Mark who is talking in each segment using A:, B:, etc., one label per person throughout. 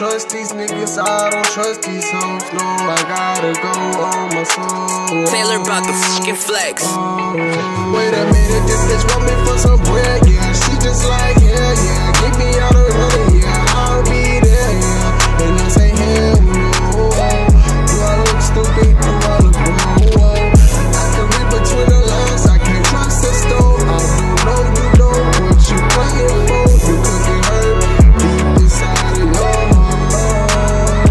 A: trust these niggas, I don't trust these hoes. No, I gotta go on my soul.
B: Taylor about the fucking flex.
A: Wait a minute, this bitch want me for some bread, yeah. She just like, hell yeah, give me all the money, yeah. I'll be there, yeah. And I say, hell no. Do I look stupid? Do I look wrong? I can read between the lines, I can't trust the store. I don't know what you playing for. You could get hurt deep inside of your heart.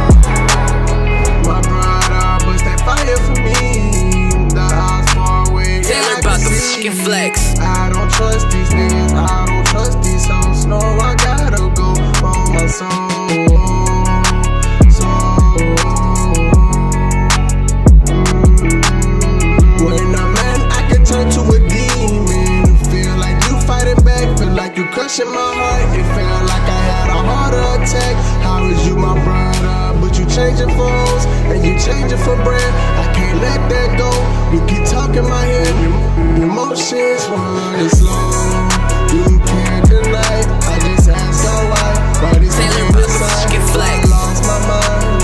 A: My brother, but they fire for me. The eyes far away.
B: Taylor about the fucking flex.
A: I don't trust these niggas, I don't trust these hoes. No, I gotta go on my soul. When I'm mad, I can turn to a demon. Feel like you fighting back, feel like you crushing my heart. It felt like I had a heart attack. How is you my brother? But you changing for hoes, and you changing for bread. I can't let that go. You keep talking my head, emotions running slow. You can't deny, I just ask her why this
B: Taylor about the fucking flex.
A: I lost my mind.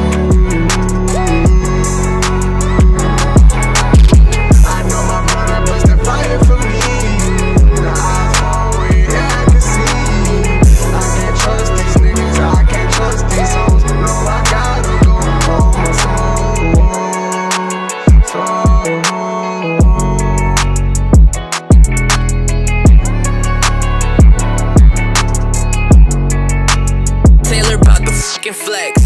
A: I know my brother, but they're fighting for me. The eyes far away, yeah, I can see. I can't trust these niggas, I can't trust these hoes. No, I gotta go on my
B: Taylor about the fucking flex.